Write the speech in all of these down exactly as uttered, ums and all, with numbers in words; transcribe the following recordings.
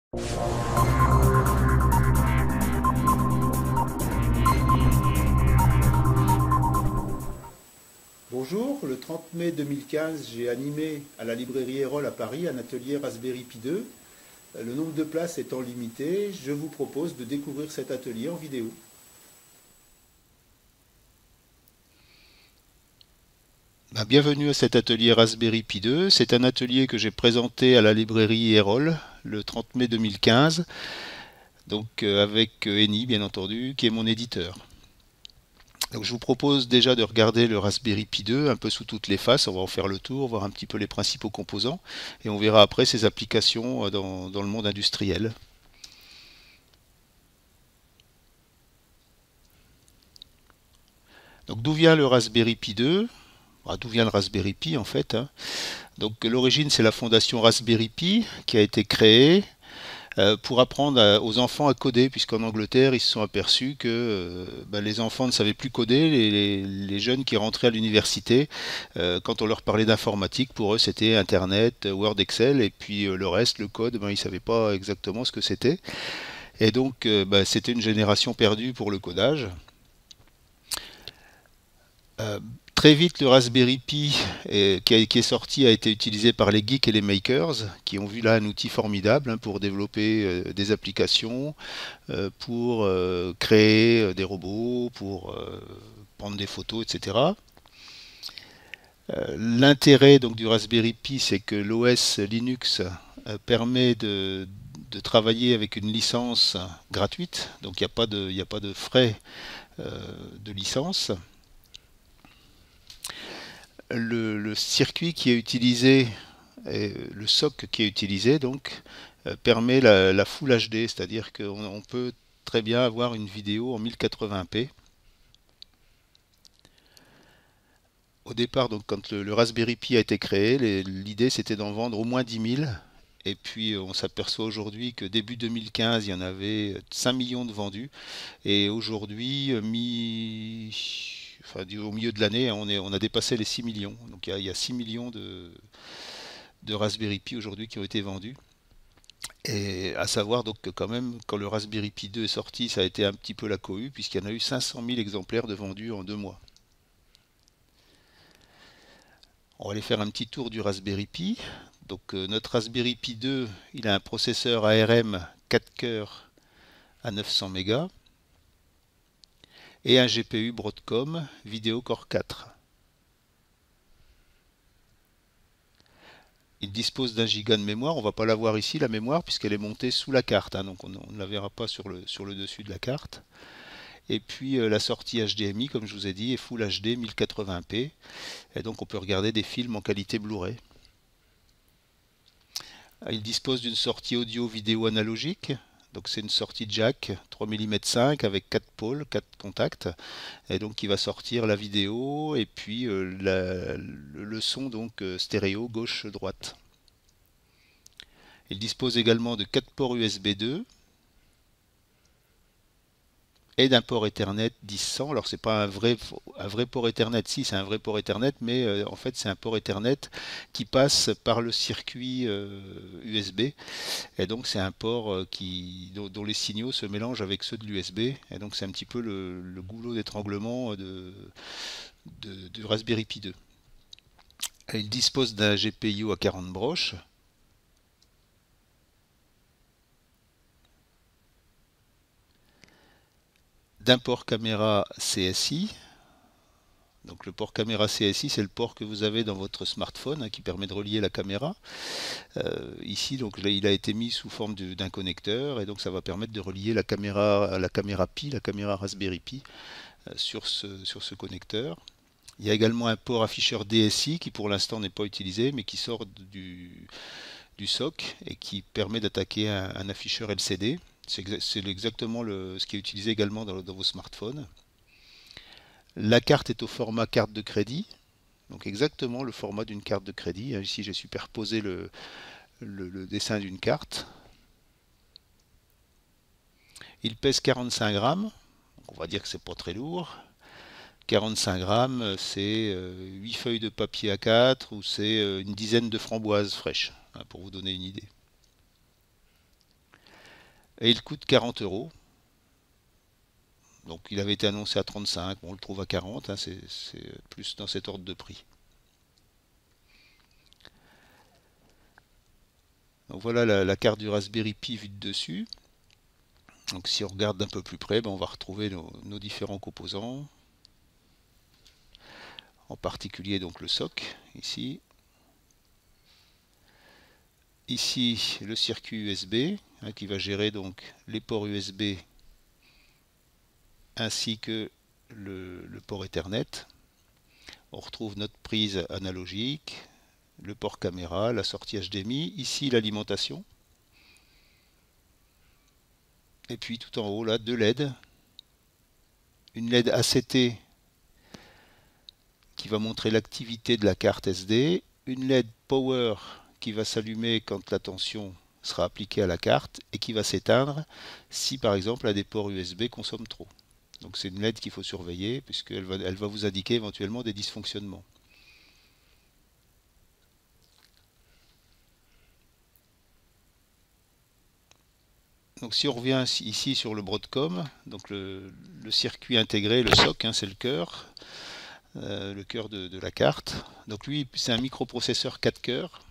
Bonjour, le trente mai deux mille quinze, j'ai animé à la librairie Erol à Paris un atelier Raspberry Pi deux. Le nombre de places étant limité, je vous propose de découvrir cet atelier en vidéo. Bienvenue à cet atelier Raspberry Pi deux. C'est un atelier que j'ai présenté à la librairie Erol le trente mai deux mille quinze, donc euh, avec euh, Eni bien entendu, qui est mon éditeur. Donc je vous propose déjà de regarder le Raspberry Pi deux un peu sous toutes les faces. On va en faire le tour, voir un petit peu les principaux composants, et on verra après ses applications euh, dans, dans le monde industriel. Donc d'où vient le Raspberry Pi deux? Ah, d'où vient le Raspberry Pi en fait, hein. Donc l'origine, c'est la fondation Raspberry Pi qui a été créée euh, pour apprendre à- aux enfants à coder, puisqu'en Angleterre, ils se sont aperçus que euh, bah, les enfants ne savaient plus coder. Les, les- les jeunes qui rentraient à l'université, euh, quand on leur parlait d'informatique, pour eux c'était Internet, Word, Excel, et puis euh, le reste, le code, ben, ils ne savaient pas exactement ce que c'était. Et donc euh, bah, c'était une génération perdue pour le codage. Euh, Très vite, le Raspberry Pi euh, qui, a- qui est sorti a été utilisé par les geeks et les makers, qui ont vu là un outil formidable, hein, pour développer euh, des applications, euh, pour euh, créer euh, des robots, pour euh, prendre des photos, et cetera. Euh, L'intérêt donc du Raspberry Pi, c'est que l'O S Linux euh, permet de, de travailler avec une licence gratuite, donc il n'y a pas de, il n'y a pas de frais euh, de licence. Le, le circuit qui est utilisé, et le soc qui est utilisé, donc, euh, permet la, la Full H D, c'est-à-dire qu'on on peut très bien avoir une vidéo en mille quatre-vingts p. Au départ, donc, quand le, le Raspberry Pi a été créé, les- l'idée c'était d'en vendre au moins dix mille. Et puis euh, on s'aperçoit aujourd'hui que début deux mille quinze, il y en avait cinq millions de vendus. Et aujourd'hui, euh, mi... enfin, du- au milieu de l'année, on est, on a dépassé les six millions. Donc il y a, il y a six millions de, de Raspberry Pi aujourd'hui qui ont été vendus. Et à savoir donc que quand même, quand le Raspberry Pi deux est sorti, ça a été un petit peu la cohue, puisqu'il y en a eu cinq cent mille exemplaires de vendus en deux mois. On va aller faire un petit tour du Raspberry Pi. Donc euh, notre Raspberry Pi deux, il a un processeur A R M quatre cœurs à neuf cents mégas et un G P U Broadcom Video Core quatre. Il dispose d'un giga de mémoire. On ne va pas la voir ici, la mémoire, puisqu'elle est montée sous la carte, hein, donc on ne la verra pas sur le, sur le dessus de la carte. Et puis euh, la sortie H D M I, comme je vous ai dit, est Full H D mille quatre-vingts p. Et donc on peut regarder des films en qualité Blu-ray. Il dispose d'une sortie audio-vidéo analogique. Donc c'est une sortie jack trois millimètres cinq avec quatre pôles, quatre contacts. Et donc qui va sortir la vidéo et puis euh, la- le, le son donc euh, stéréo gauche-droite. Il dispose également de quatre ports U S B deux et d'un port Ethernet dix cent. Alors c'est pas un vrai, un vrai port Ethernet, si c'est un vrai port Ethernet, mais euh, en fait c'est un port Ethernet qui passe par le circuit euh, U S B, et donc c'est un port euh, qui, dont, dont les signaux se mélangent avec ceux de l'U S B, et donc c'est un petit peu le, le goulot d'étranglement de, de, de Raspberry Pi deux. Il dispose d'un G P I O à quarante broches, d'un port caméra C S I. Donc le port caméra C S I, c'est le port que vous avez dans votre smartphone, hein, qui permet de relier la caméra. Euh, ici, donc là, il a été mis sous forme d'un connecteur, et donc ça va permettre de relier la caméra, la caméra Pi, la caméra Raspberry Pi, euh, sur ce, sur ce connecteur. Il y a également un port afficheur D S I qui pour l'instant n'est pas utilisé, mais qui sort du, du soc et qui permet d'attaquer un, un afficheur L C D. C'est exa exactement le, ce qui est utilisé également dans, dans vos smartphones. La carte est au format carte de crédit, donc exactement le format d'une carte de crédit. Ici j'ai superposé le, le, le dessin d'une carte. Il pèse quarante-cinq grammes, donc on va dire que c'est pas très lourd. quarante-cinq grammes, c'est euh, huit feuilles de papier A quatre, ou c'est euh, une dizaine de framboises fraîches, hein, pour vous donner une idée. et il coûte quarante euros. Donc il avait été annoncé à trente-cinq, bon, on le trouve à quarante, hein, c'est plus dans cet ordre de prix. Donc voilà la, la carte du Raspberry Pi vue de dessus. Donc si on regarde d'un peu plus près, ben, on va retrouver nos, nos différents composants. En particulier donc le soc, ici. Ici le circuit U S B, hein, qui va gérer donc les ports U S B ainsi que le, le port Ethernet. On retrouve notre prise analogique, le port caméra, la sortie H D M I, ici l'alimentation. Et puis tout en haut là, deux L E D. Une L E D A C T qui va montrer l'activité de la carte S D, une L E D Power qui va s'allumer quand la tension sera appliquée à la carte et qui va s'éteindre si par exemple un des ports U S B consomme trop. Donc c'est une L E D qu'il faut surveiller puisqu'elle va, elle va vous indiquer éventuellement des dysfonctionnements. Donc si on revient ici sur le Broadcom, donc le, le circuit intégré, le soc, hein, c'est le cœur, euh, le cœur de, de la carte. Donc lui, c'est un microprocesseur quatre cœurs.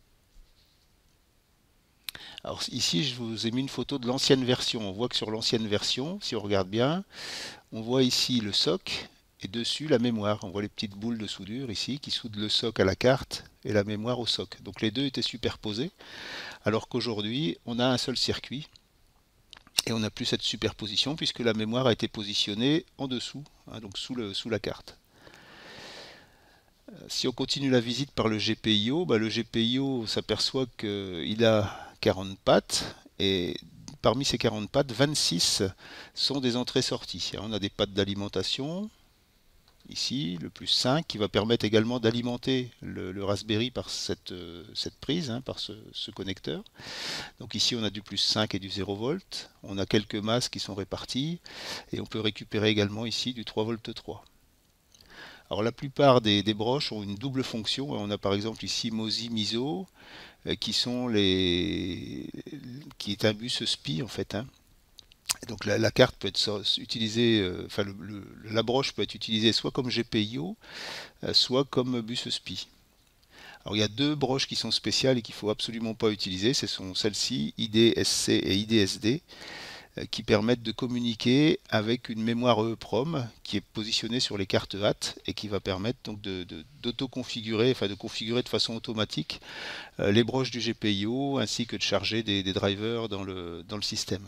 Alors ici, je vous ai mis une photo de l'ancienne version. On voit que sur l'ancienne version, si on regarde bien, on voit ici le soc et dessus la mémoire. On voit les petites boules de soudure ici qui soudent le soc à la carte et la mémoire au soc. Donc les deux étaient superposés, alors qu'aujourd'hui, on a un seul circuit. Et on n'a plus cette superposition puisque la mémoire a été positionnée en dessous, hein, donc sous, le, sous la carte. Si on continue la visite par le G P I O, bah le G P I O s'aperçoit qu'il a quarante pattes et parmi ces quarante pattes, vingt-six sont des entrées-sorties. On a des pattes d'alimentation, ici le plus cinq qui va permettre également d'alimenter le, le Raspberry par cette, cette prise, hein, par ce, ce connecteur. Donc ici on a du plus cinq et du zéro volt, on a quelques masses qui sont réparties et on peut récupérer également ici du trois volts trois. Alors la plupart des, des broches ont une double fonction, on a par exemple ici MOSI, MISO qui sont les qui est un bus S P I en fait, hein. Donc la, la carte peut être utilisée, euh, enfin le, le, la broche peut être utilisée soit comme G P I O, euh, soit comme bus S P I. Alors il y a deux broches qui sont spéciales et qu'il ne faut absolument pas utiliser, ce sont celles-ci, I D S C et I D S D, euh, qui permettent de communiquer avec une mémoire EEPROM qui est positionnée sur les cartes H A T et qui va permettre donc de, de, d'auto-configurer, enfin de configurer de façon automatique euh, les broches du G P I O ainsi que de charger des, des drivers dans le, dans le système.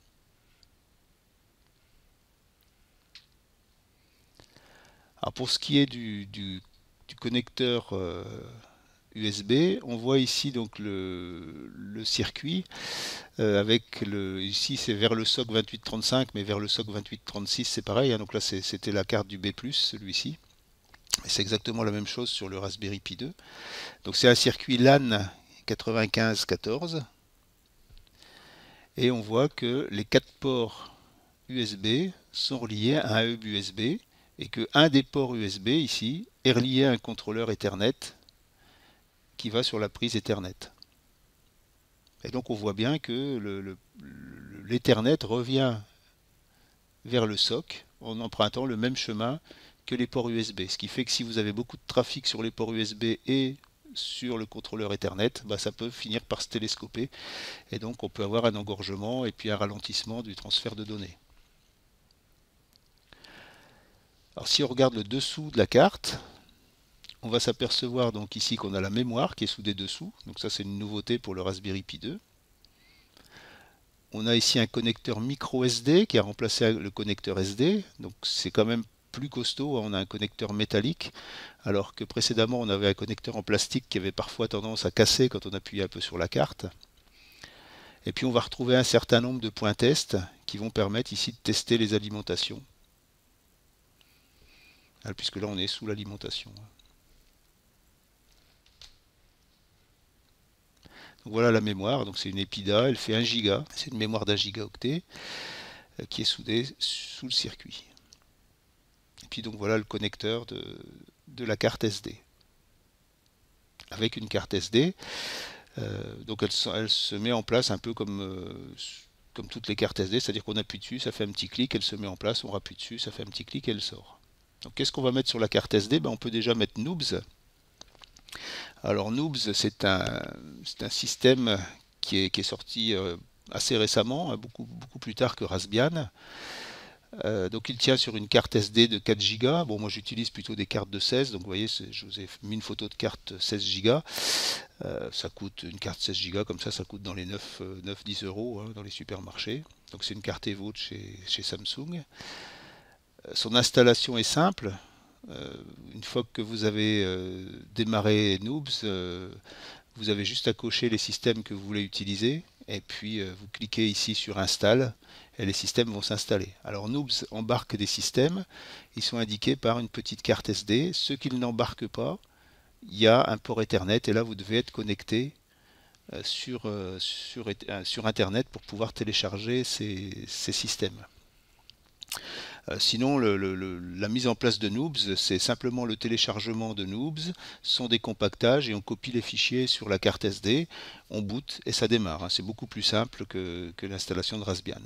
Alors pour ce qui est du, du, du connecteur euh, U S B, on voit ici donc le, le circuit euh, avec le ici c'est vers le soc vingt-huit trente-cinq, mais vers le soc vingt-huit trente-six c'est pareil, hein, donc là c'était la carte du B plus, celui-ci. C'est exactement la même chose sur le Raspberry Pi deux. Donc c'est un circuit LAN quatre-vingt-quinze quatorze et on voit que les quatre ports U S B sont reliés à un hub U S B et que un des ports U S B ici est relié à un contrôleur Ethernet qui va sur la prise Ethernet. Et donc on voit bien que le, le, l'Ethernet revient vers le soc en empruntant le même chemin que les ports U S B. Ce qui fait que si vous avez beaucoup de trafic sur les ports U S B et sur le contrôleur Ethernet, bah ça peut finir par se télescoper et donc on peut avoir un engorgement et puis un ralentissement du transfert de données. Alors si on regarde le dessous de la carte, on va s'apercevoir donc ici qu'on a la mémoire qui est soudée dessous. Donc ça c'est une nouveauté pour le Raspberry Pi deux. On a ici un connecteur micro S D qui a remplacé le connecteur S D. Donc c'est quand même plus costaud. On a un connecteur métallique alors que précédemment on avait un connecteur en plastique qui avait parfois tendance à casser quand on appuyait un peu sur la carte. Et puis on va retrouver un certain nombre de points test qui vont permettre ici de tester les alimentations. Puisque là on est sous l'alimentation. Donc voilà la mémoire, donc c'est une EPIDA, elle fait un giga, c'est une mémoire d'un gigaoctet euh, qui est soudée sous le circuit. Et puis donc voilà le connecteur de, de la carte S D. Avec une carte S D, euh, donc elle, elle se met en place un peu comme, euh, comme toutes les cartes S D, c'est-à-dire qu'on appuie dessus, ça fait un petit clic, elle se met en place, on appuie dessus, ça fait un petit clic et elle sort. Donc qu'est-ce qu'on va mettre sur la carte S D? Ben, on peut déjà mettre Noobs. Alors Noobs, c'est un, c'est un système qui est, qui est sorti euh, assez récemment, hein, beaucoup, beaucoup plus tard que Raspbian. Euh, donc il tient sur une carte S D de quatre gigas. Bon, moi j'utilise plutôt des cartes de seize, donc vous voyez, je vous ai mis une photo de carte seize gigas. Euh, ça coûte une carte seize gigas comme ça, ça coûte dans les neuf dix euros hein, dans les supermarchés. Donc c'est une carte Evo de chez, chez Samsung. Euh, son installation est simple. Euh, une fois que vous avez euh, démarré Noobs, euh, vous avez juste à cocher les systèmes que vous voulez utiliser et puis euh, vous cliquez ici sur Install et les systèmes vont s'installer. Alors Noobs embarque des systèmes, ils sont indiqués par une petite carte S D. Ceux qui n'embarquent pas, il y a un port Ethernet et là vous devez être connecté euh, sur, euh, sur, euh, sur Internet pour pouvoir télécharger ces, ces systèmes. Euh, sinon, le, le, le, la mise en place de Noobs, c'est simplement le téléchargement de Noobs, son décompactage et on copie les fichiers sur la carte S D, on boot et ça démarre. Hein. C'est beaucoup plus simple que, que l'installation de Raspbian.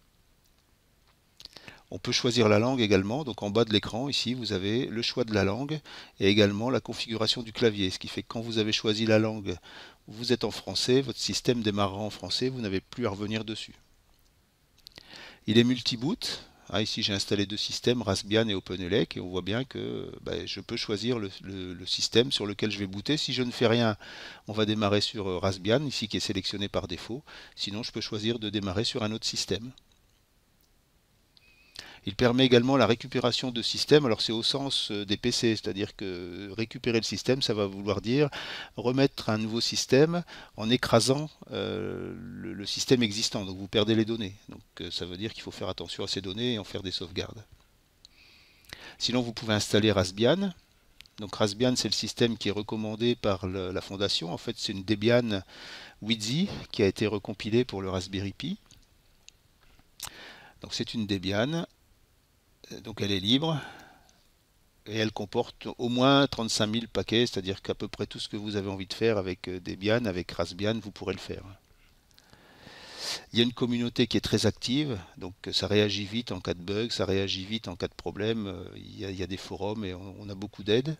On peut choisir la langue également, donc en bas de l'écran, ici, vous avez le choix de la langue et également la configuration du clavier, ce qui fait que quand vous avez choisi la langue, vous êtes en français, votre système démarrera en français, vous n'avez plus à revenir dessus. Il est multi-boot. Ah, ici j'ai installé deux systèmes, Raspbian et OpenELEC, et on voit bien que ben, je peux choisir le, le, le système sur lequel je vais booter. Si je ne fais rien, on va démarrer sur Raspbian, ici qui est sélectionné par défaut. Sinon, je peux choisir de démarrer sur un autre système. Il permet également la récupération de systèmes, alors c'est au sens des P C, c'est-à-dire que récupérer le système, ça va vouloir dire remettre un nouveau système en écrasant euh, le, le système existant, donc vous perdez les données. Donc ça veut dire qu'il faut faire attention à ces données et en faire des sauvegardes. Sinon vous pouvez installer Raspbian. Donc Raspbian c'est le système qui est recommandé par le, la fondation, en fait c'est une Debian Widzi qui a été recompilée pour le Raspberry Pi. Donc c'est une Debian. Donc elle est libre et elle comporte au moins trente-cinq mille paquets, c'est-à-dire qu'à peu près tout ce que vous avez envie de faire avec Debian, avec Raspbian, vous pourrez le faire. Il y a une communauté qui est très active, donc ça réagit vite en cas de bug, ça réagit vite en cas de problème, il y a, il y a des forums et on, on a beaucoup d'aide.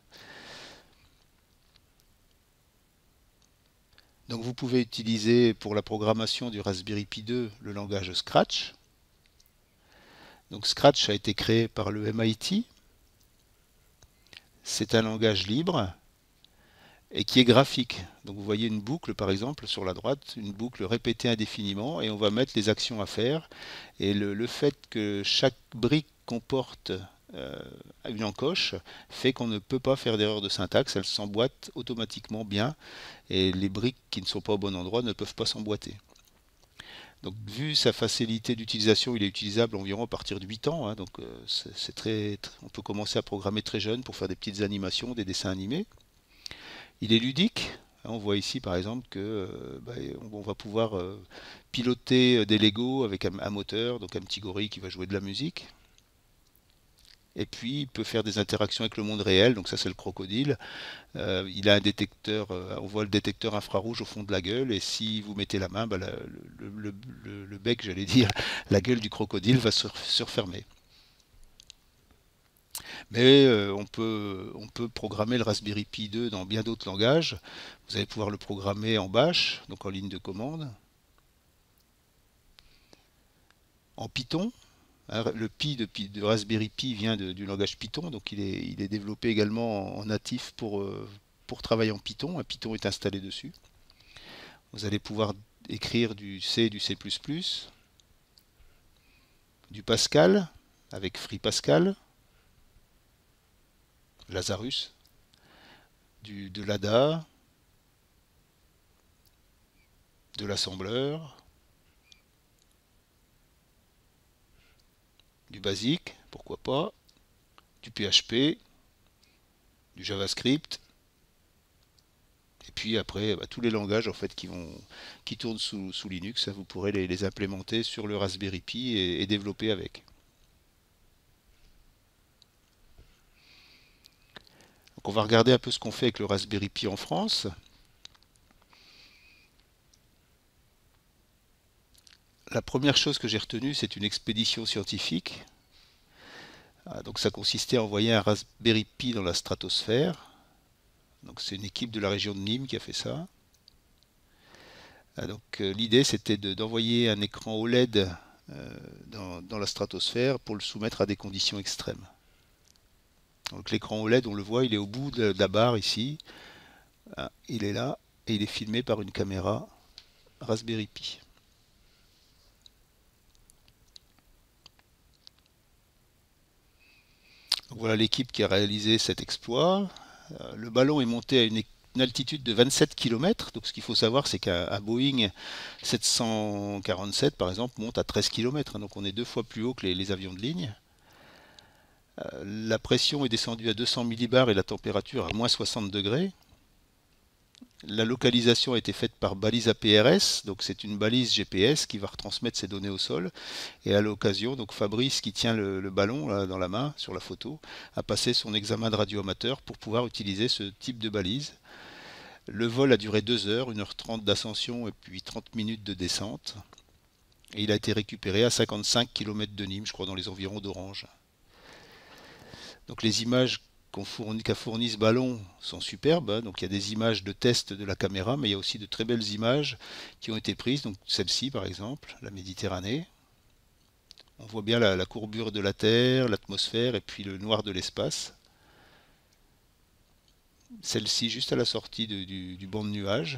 Donc vous pouvez utiliser pour la programmation du Raspberry Pi deux le langage Scratch. Donc Scratch a été créé par le M I T. C'est un langage libre et qui est graphique. Donc vous voyez une boucle par exemple sur la droite, une boucle répétée indéfiniment et on va mettre les actions à faire. Et le, le fait que chaque brique comporte euh, une encoche fait qu'on ne peut pas faire d'erreur de syntaxe, elle s'emboîte automatiquement bien et les briques qui ne sont pas au bon endroit ne peuvent pas s'emboîter. Donc, vu sa facilité d'utilisation, il est utilisable environ à partir de huit ans. Hein, donc, euh, c'est très, très, on peut commencer à programmer très jeune pour faire des petites animations, des dessins animés. Il est ludique. Hein, on voit ici, par exemple, que euh, bah, on, on va pouvoir euh, piloter des Lego avec un, un moteur, donc un petit gorille qui va jouer de la musique. Et puis, il peut faire des interactions avec le monde réel. Donc ça, c'est le crocodile. Euh, il a un détecteur, euh, on voit le détecteur infrarouge au fond de la gueule. Et si vous mettez la main, bah, la, le, le, le, le bec, j'allais dire, la gueule du crocodile va se, se refermer. Mais euh, on peut, on peut programmer le Raspberry Pi deux dans bien d'autres langages. Vous allez pouvoir le programmer en bash, donc en ligne de commande. En Python. Le Pi de, de Raspberry Pi vient de, du langage Python, donc il est, il est développé également en natif pour, euh, pour travailler en Python. Un Python est installé dessus. Vous allez pouvoir écrire du C, du C plus plus, du Pascal avec Free Pascal, Lazarus, du, de l'A D A, de l'assembleur, du basique, pourquoi pas, du P H P, du JavaScript, et puis après bah, tous les langages en fait qui vont qui tournent sous, sous Linux, hein, vous pourrez les, les implémenter sur le Raspberry Pi et, et développer avec. Donc on va regarder un peu ce qu'on fait avec le Raspberry Pi en France. la première chose que j'ai retenue, c'est une expédition scientifique. Ah, donc ça consistait à envoyer un Raspberry Pi dans la stratosphère. Donc c'est une équipe de la région de Nîmes qui a fait ça. Ah, donc euh, l'idée c'était de- d'envoyer un écran O L E D euh, dans, dans la stratosphère pour le soumettre à des conditions extrêmes. Donc l'écran O L E D, on le voit, il est au bout de, de la barre ici. Ah, il est là et il est filmé par une caméra Raspberry Pi. Donc voilà l'équipe qui a réalisé cet exploit. Euh, le ballon est monté à une, une altitude de vingt-sept kilomètres. Donc ce qu'il faut savoir, c'est qu'un Boeing sept cent quarante-sept, par exemple, monte à treize kilomètres. Donc on est deux fois plus haut que les, les avions de ligne. Euh, la pression est descendue à deux cents millibars et la température à moins soixante degrés. La localisation a été faite par balise A P R S, donc c'est une balise G P S qui va retransmettre ces données au sol. Et à l'occasion, donc Fabrice, qui tient le, le ballon là, dans la main sur la photo, a passé son examen de radioamateur pour pouvoir utiliser ce type de balise. Le vol a duré deux heures, une heure trente d'ascension et puis trente minutes de descente. Et il a été récupéré à cinquante-cinq kilomètres de Nîmes, je crois dans les environs d'Orange. Donc les images qu'a fourni, qu'a fourni ce ballon sont superbes. Hein. Donc il y a des images de test de la caméra, mais il y a aussi de très belles images qui ont été prises. Donc celle-ci par exemple, la Méditerranée. On voit bien la, la courbure de la Terre, l'atmosphère et puis le noir de l'espace. Celle-ci juste à la sortie de- du, du banc de nuages.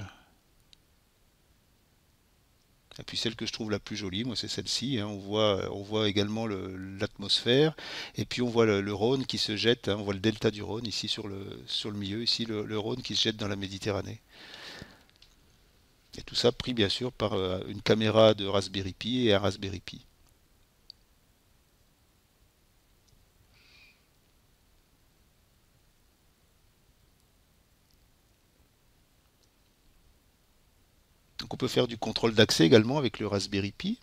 Et puis celle que je trouve la plus jolie, moi c'est celle-ci. Hein. On voit, on voit également le- l'atmosphère. Et puis on voit le, le Rhône qui se jette. Hein. On voit le delta du Rhône ici sur le, sur le milieu. Ici le, le Rhône qui se jette dans la Méditerranée. Et tout ça pris bien sûr par euh, une caméra de Raspberry Pi et un Raspberry Pi. Donc on peut faire du contrôle d'accès également avec le Raspberry Pi.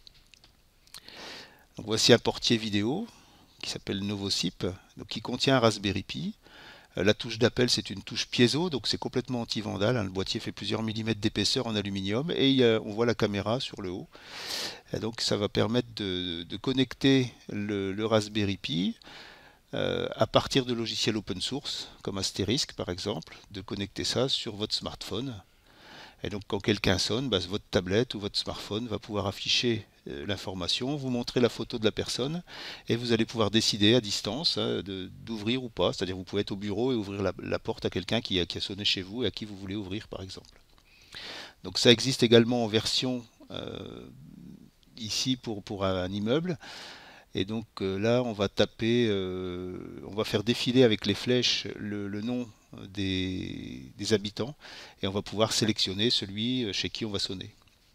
Donc voici un portier vidéo qui s'appelle Novosip, donc qui contient un Raspberry Pi. Euh, La touche d'appel, c'est une touche piezo, donc c'est complètement anti-vandale. Hein. Le boîtier fait plusieurs millimètres d'épaisseur en aluminium et il y a- on voit la caméra sur le haut. Et donc ça va permettre de, de connecter le, le Raspberry Pi euh, à partir de logiciels open source, comme Asterisk par exemple, de connecter ça sur votre smartphone. Et donc quand quelqu'un sonne, bah, votre tablette ou votre smartphone va pouvoir afficher euh, l'information, vous montrer la photo de la personne et vous allez pouvoir décider à distance hein, de- d'ouvrir ou pas. C'est-à-dire vous pouvez être au bureau et ouvrir la, la porte à quelqu'un qui a, qui a sonné chez vous et à qui vous voulez ouvrir par exemple. Donc ça existe également en version euh, ici pour, pour un, un immeuble. Et donc euh, là on va taper, euh, on va faire défiler avec les flèches le, le nom des, des habitants et on va pouvoir sélectionner celui chez qui on va sonner.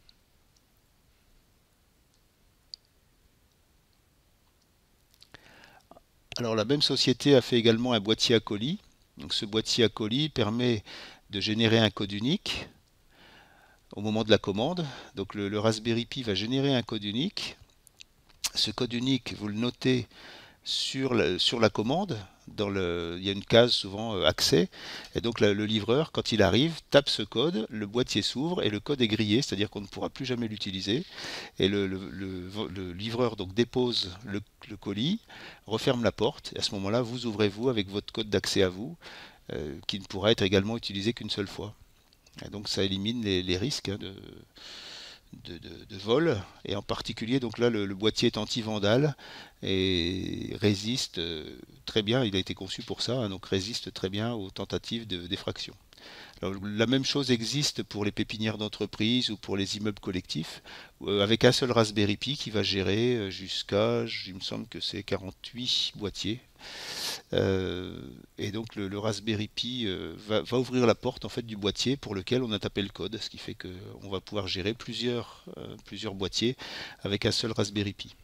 Alors la même société a fait également un boîtier à colis. Donc ce boîtier à colis permet de générer un code unique au moment de la commande. Donc le, le Raspberry Pi va générer un code unique. Ce code unique, vous le notez sur la, sur la commande. Dans le, il y a une case souvent euh, accès. Et donc la- le livreur, quand il arrive, tape ce code, le boîtier s'ouvre et le code est grillé, c'est-à-dire qu'on ne pourra plus jamais l'utiliser. Et le, le- le- le livreur donc dépose le, le colis, referme la porte, et à ce moment-là, vous ouvrez vous avec votre code d'accès à vous, euh, qui ne pourra être également utilisé qu'une seule fois. Et donc ça élimine les, les risques hein, de, de, de- de vol, et en particulier, donc là, le, le boîtier est anti-vandale et résiste euh, très bien, il a été conçu pour ça, hein, donc résiste très bien aux tentatives de d'effraction. Alors, la même chose existe pour les pépinières d'entreprise ou pour les immeubles collectifs, euh, avec un seul Raspberry Pi qui va gérer euh, jusqu'à, il me semble que c'est quarante-huit boîtiers. Euh, et donc le, le Raspberry Pi euh, va, va ouvrir la porte en fait du boîtier pour lequel on a tapé le code, ce qui fait qu'on va pouvoir gérer plusieurs, euh, plusieurs boîtiers avec un seul Raspberry Pi.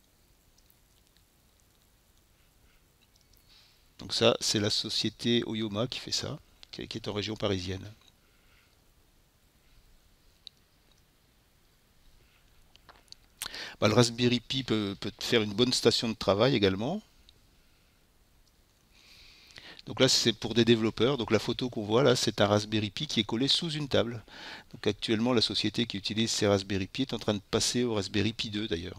Donc ça, c'est la société Oyoma qui fait ça, qui qui est en région parisienne. Bah, le Raspberry Pi peut, peut faire une bonne station de travail également. Donc là, c'est pour des développeurs. Donc la photo qu'on voit là, c'est un Raspberry Pi qui est collé sous une table. Donc actuellement, la société qui utilise ces Raspberry Pi est en train de passer au Raspberry Pi deux d'ailleurs.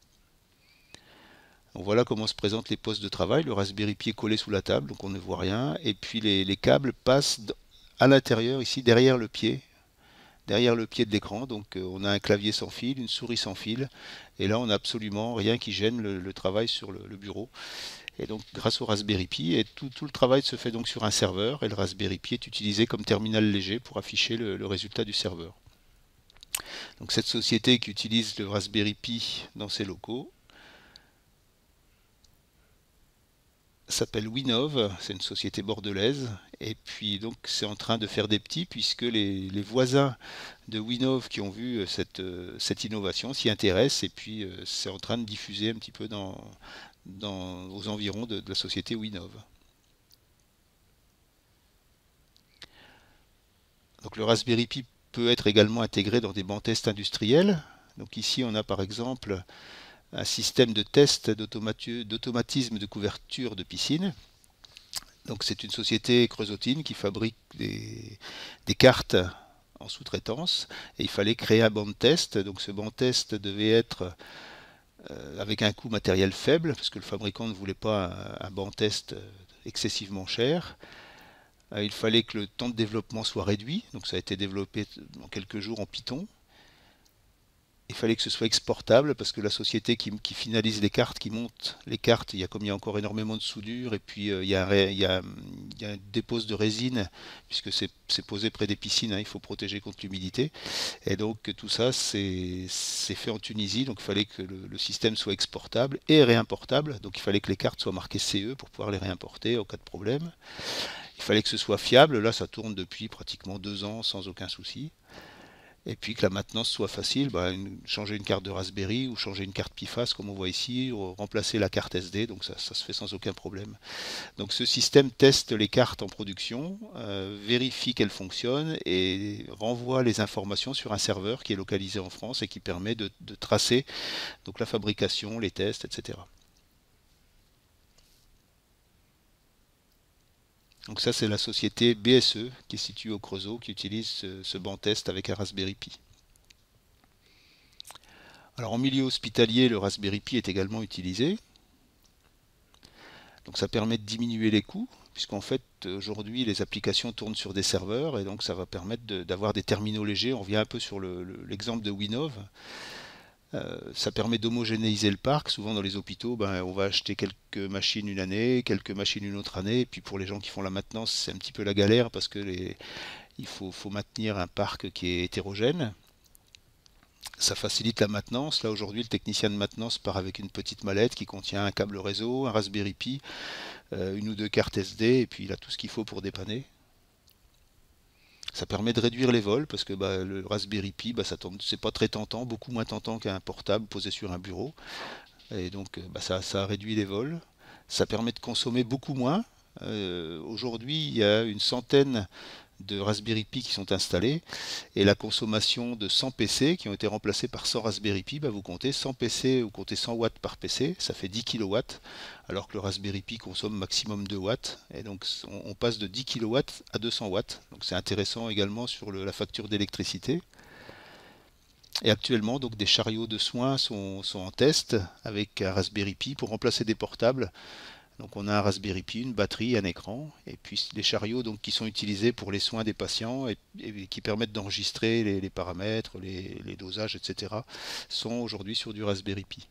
Donc voilà comment se présentent les postes de travail. Le Raspberry Pi est collé sous la table, donc on ne voit rien. Et puis les, les câbles passent à l'intérieur, ici, derrière le pied, derrière le pied de l'écran. Donc euh, on a un clavier sans fil, une souris sans fil. Et là, on n'a absolument rien qui gêne le, le travail sur le, le bureau. Et donc grâce au Raspberry Pi, et tout, tout le travail se fait donc sur un serveur. Et le Raspberry Pi est utilisé comme terminal léger pour afficher le, le résultat du serveur. Donc cette société qui utilise le Raspberry Pi dans ses locaux s'appelle Winov, c'est une société bordelaise, et puis donc c'est en train de faire des petits puisque les, les voisins de Winov qui ont vu cette, cette innovation s'y intéressent, et puis euh, c'est en train de diffuser un petit peu dans, dans, aux environs de, de la société Winov. Donc le Raspberry Pi peut être également intégré dans des bancs tests industriels. Donc ici on a par exemple un système de test d'automatisme de couverture de piscine. Donc c'est une société creusotine qui fabrique des, des cartes en sous-traitance, et il fallait créer un banc de test. Donc ce banc de test devait être euh, avec un coût matériel faible, parce que le fabricant ne voulait pas un, un banc de test excessivement cher. Euh, il fallait que le temps de développement soit réduit, donc ça a été développé en quelques jours en Python. Il fallait que ce soit exportable parce que la société qui, qui finalise les cartes, qui monte les cartes, il y a comme il y a encore énormément de soudure, et puis euh, il, y a un, il, y a, il y a une dépose de résine puisque c'est posé près des piscines, hein, il faut protéger contre l'humidité, et donc tout ça c'est fait en Tunisie, donc il fallait que le, le système soit exportable et réimportable, donc il fallait que les cartes soient marquées C E pour pouvoir les réimporter en cas de problème. Il fallait que ce soit fiable, là ça tourne depuis pratiquement deux ans sans aucun souci. Et puis que la maintenance soit facile, bah, une, changer une carte de Raspberry ou changer une carte Pifas comme on voit ici, ou remplacer la carte S D, donc ça, ça se fait sans aucun problème. Donc ce système teste les cartes en production, euh, vérifie qu'elles fonctionnent et renvoie les informations sur un serveur qui est localisé en France et qui permet de, de tracer donc la fabrication, les tests, et cetera. Donc ça c'est la société B S E qui est située au Creusot qui utilise ce, ce banc test avec un Raspberry Pi. Alors en milieu hospitalier, le Raspberry Pi est également utilisé. Donc ça permet de diminuer les coûts, puisqu'en fait aujourd'hui les applications tournent sur des serveurs, et donc ça va permettre d'avoir de, des terminaux légers. On revient un peu sur l'exemple le, le, de Winov. Euh, ça permet d'homogénéiser le parc. Souvent dans les hôpitaux, ben, on va acheter quelques machines une année, quelques machines une autre année, et puis pour les gens qui font la maintenance, c'est un petit peu la galère parce que les, il faut, faut maintenir un parc qui est hétérogène. Ça facilite la maintenance. Là aujourd'hui, le technicien de maintenance part avec une petite mallette qui contient un câble réseau, un Raspberry Pi, euh, une ou deux cartes S D, et puis il a tout ce qu'il faut pour dépanner. Ça permet de réduire les vols parce que bah, le Raspberry Pi, bah, c'est pas très tentant, beaucoup moins tentant qu'un portable posé sur un bureau. Et donc bah, ça, ça réduit les vols. Ça permet de consommer beaucoup moins. Euh, Aujourd'hui, il y a une centaine de Raspberry Pi qui sont installés, et la consommation de cent P C qui ont été remplacés par cent Raspberry Pi, bah vous comptez cent P C, vous comptez cent watts par P C, ça fait dix kilowatts, alors que le Raspberry Pi consomme maximum deux watts, et donc on, on passe de dix kilowatts à deux cents watts, donc c'est intéressant également sur le, la facture d'électricité. Et actuellement, donc, des chariots de soins sont, sont en test avec un Raspberry Pi pour remplacer des portables. Donc on a un Raspberry Pi, une batterie, un écran, et puis les chariots donc, qui sont utilisés pour les soins des patients et, et qui permettent d'enregistrer les, les paramètres, les, les dosages, et cetera, sont aujourd'hui sur du Raspberry Pi.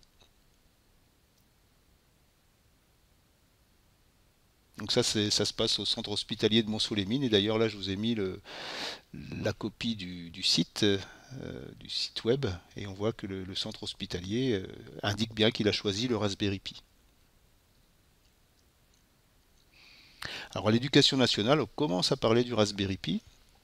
Donc ça, ça se passe au centre hospitalier de Montceau-les-Mines, et d'ailleurs là je vous ai mis le, la copie du, du site, euh, du site web, et on voit que le, le centre hospitalier euh, indique bien qu'il a choisi le Raspberry Pi. Alors à l'éducation nationale, on commence à parler du Raspberry Pi.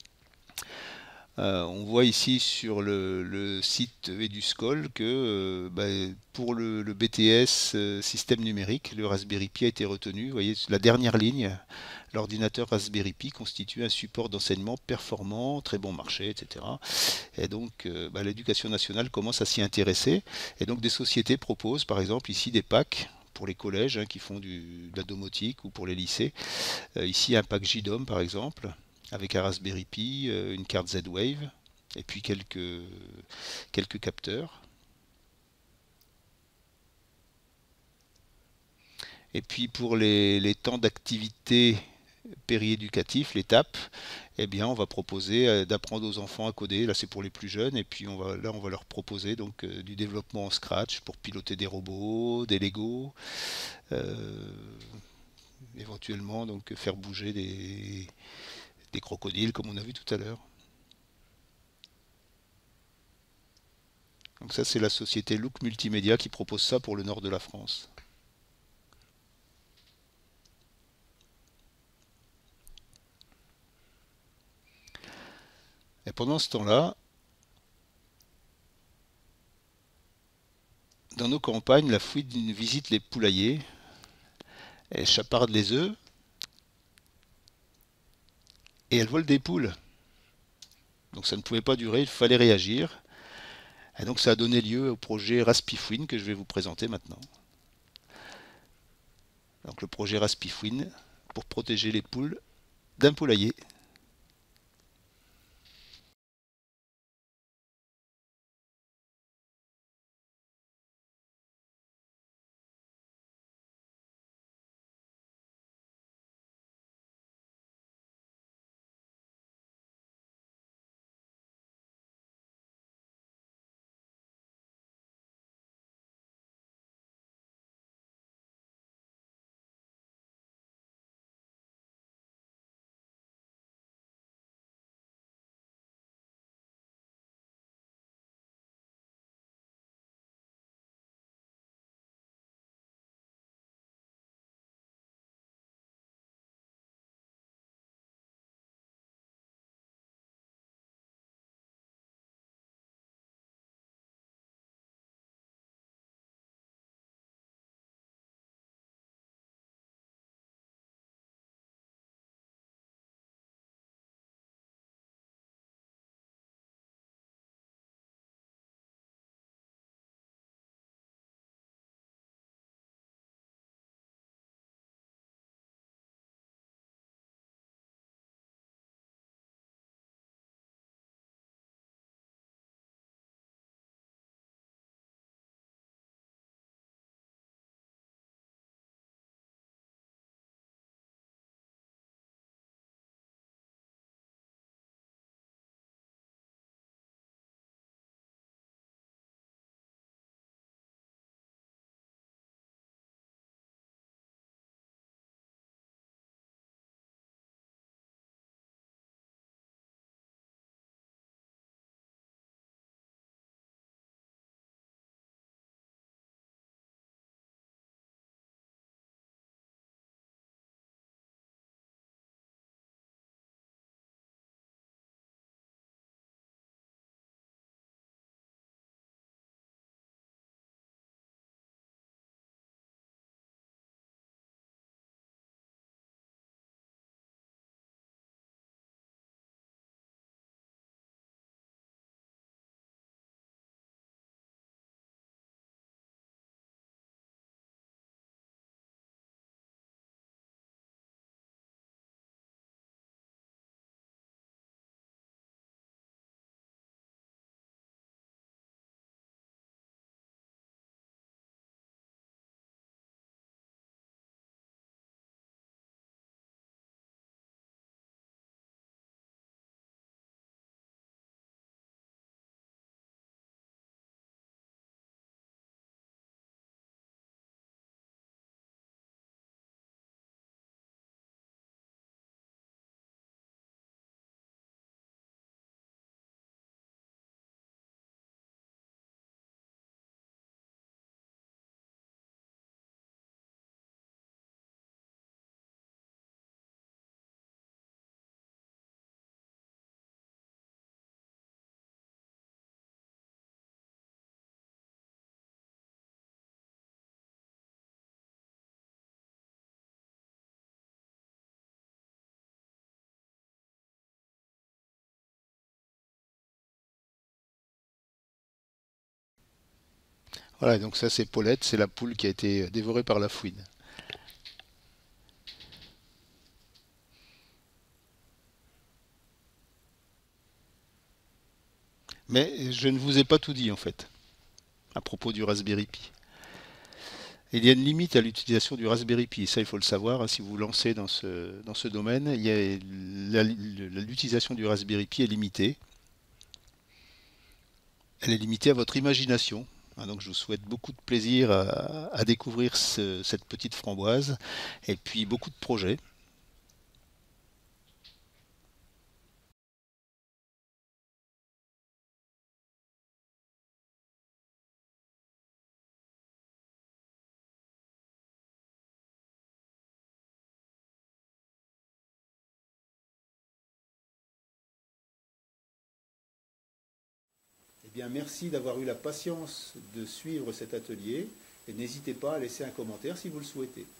Euh, on voit ici sur le, le site EduScol que euh, bah, pour le, le B T S euh, système numérique, le Raspberry Pi a été retenu. Vous voyez la dernière ligne, l'ordinateur Raspberry Pi constitue un support d'enseignement performant, très bon marché, et cetera. Et donc euh, bah, l'éducation nationale commence à s'y intéresser. Et donc des sociétés proposent par exemple ici des packs pour les collèges hein, qui font du, de la domotique ou pour les lycées. Euh, ici, un pack J DOM par exemple, avec un Raspberry Pi, euh, une carte Z-Wave, et puis quelques, quelques capteurs. Et puis pour les, les temps d'activité périéducatif, l'étape, eh bien, on va proposer euh, d'apprendre aux enfants à coder. Là, c'est pour les plus jeunes. Et puis, on va, là, on va leur proposer donc euh, du développement en Scratch pour piloter des robots, des Lego, euh, éventuellement donc faire bouger des, des crocodiles, comme on a vu tout à l'heure. Donc ça, c'est la société Look Multimédia qui propose ça pour le nord de la France. Et pendant ce temps-là, dans nos campagnes, la fouine visite les poulaillers, elle chaparde les œufs et elle vole des poules. Donc ça ne pouvait pas durer, il fallait réagir. Et donc ça a donné lieu au projet Raspifouine que je vais vous présenter maintenant. Donc le projet Raspifouine pour protéger les poules d'un poulailler. Voilà, donc ça c'est Paulette, c'est la poule qui a été dévorée par la fouine. Mais je ne vous ai pas tout dit en fait, à propos du Raspberry Pi. Il y a une limite à l'utilisation du Raspberry Pi, ça il faut le savoir, hein, si vous vous lancez dans ce, dans ce domaine, il y a la- la- l'utilisation du Raspberry Pi est limitée. Elle est limitée à votre imagination. Hein, donc je vous souhaite beaucoup de plaisir à, à découvrir ce- cette petite framboise et puis beaucoup de projets. Eh bien, merci d'avoir eu la patience de suivre cet atelier et n'hésitez pas à laisser un commentaire si vous le souhaitez.